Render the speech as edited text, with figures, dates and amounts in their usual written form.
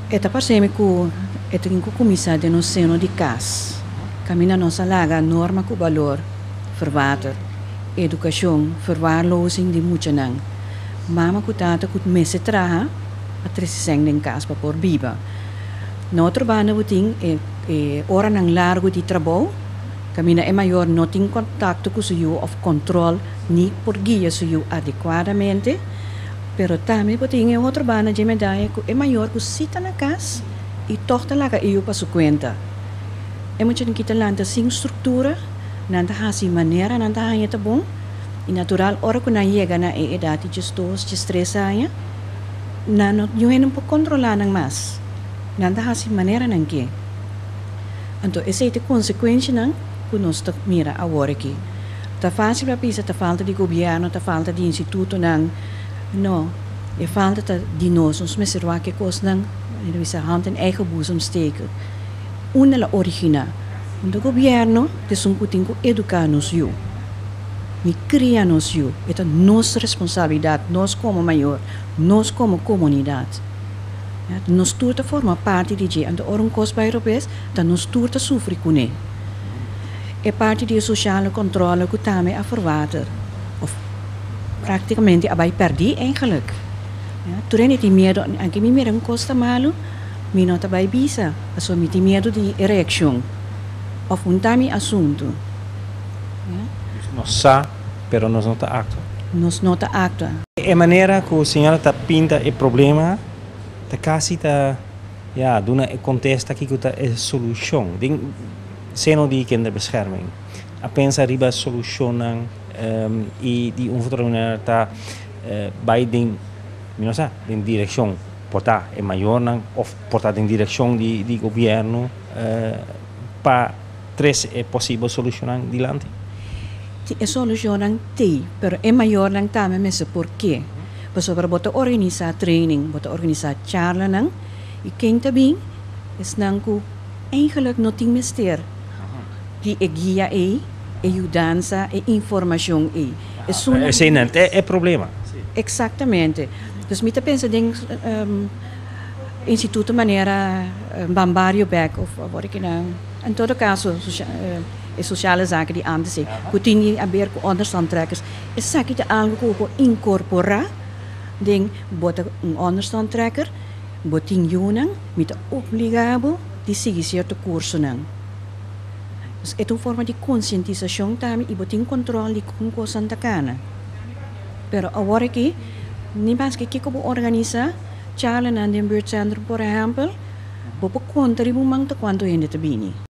Eta passemi ku eta in commissario de no seno di cas. Camina nossa laga norma ku valor voor water, educação, verwaarlozing die moet je nang. Mama ku tata ku messe traha, a tresiseng den cas pa por biba. No trabalho buting ora nang largo di trabalho, camina é maior não tem contato com o seu of controle nem por guia seu adequadamente. Pero também buting é outro bana de medalha que é maior que sita na casa e torta lá que eu passo conta. É muito que kita lanta sem estrutura, nanta hasi maneira, nanta hanya tá bom. E natural ora que na chega na idade de estos, de estressaya, na não não pode controlar nang mas. Nanta hasi maneira nang que. Então essa é a consequência nang que nós tá mira agora aqui. Tá fácil para pensar, tá falta de governo, tá falta de instituto nang. No, é falta de nós, ons mensen waar kost nang, we zijn hand in eigen boezem steken. Una la origina. O governo is um kuting educar nos you. Me cria nos you. É a nossa responsabilidade, nós como maior, nós como comunidade. Nós todos forma parte de je, and orum kos bij Europees, dat nós todos sofre com ele. É parte de sociale controle que também a verwater. Praticamente abai perdi eigenlijk. Toen niet medo, anche mi mera un costa malo, mi nota bai bisa, aso mi ti medo di erection. Of un tami assunto. Nós sa, pero nós não tá actua. Nos nota actua. É maneira que o senhor tá pinta o problema, tá quase tá, ja, doen een contest aqui que tá é solução. Ding, seno die kinderbescherming. A pensa riba solucionan e die onvertrouwen tá bij den, não sei, den direção portar é maior não of portar den direção de governo para três é possível solucionar dilante. É solucionar te, pero é maior não também mas por quê? Porque para botar organizar training, botar organizar charla não e quem também é não que eigenlijk não tem mister. Die guia ajudança e informação É problema. Exatamente. Dus me pensa em instituto maneira Bambario Beck of wat ik nou. In todo caso sociale zaken die aan te zien. Coutinho a ver com onderstandtrekkers. Is zaken die algo incorporar ding bota onderstandtrekker, botin junang met obligado die seguir certo curso nang. É uma forma de conscientização também e botar controle com coisa antacana. Pero agora aqui, nem mais que como organizar, charla na buurtcentrum, por exemplo, vou contribuir muito quanto gente te bini.